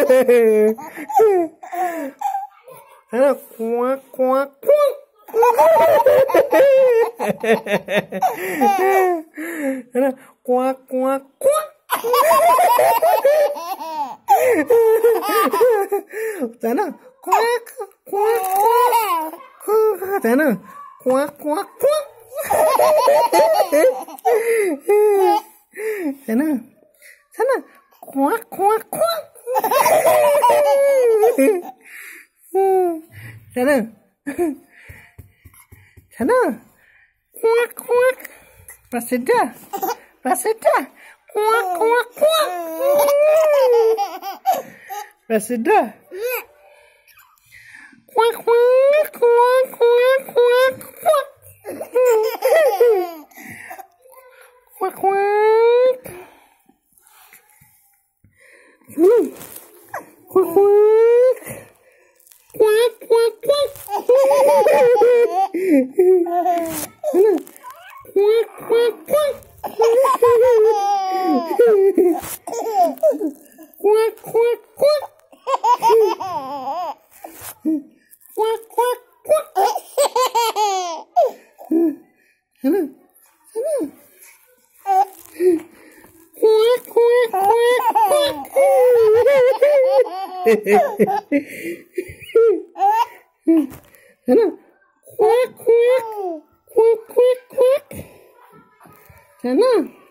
है ना, quack quack quack, है ना, क्वाक क्वाक क्वाक, है ना, क्वाक क्वाक क्वाक, है ना, क्वाक क्वाक क्वाक, है ना, क्वाक क्वाक क्वाक, है ना, quack quack, Placenta, placenta, quack quack quack, placenta, quack quack quack quack quack quack, quack quack, quack quack, quack quack quack, quack quack quack, quack quack quack, quack quack quack, है ना, quack quack quack quack, है ना, quack quack quack quack quack, है ना।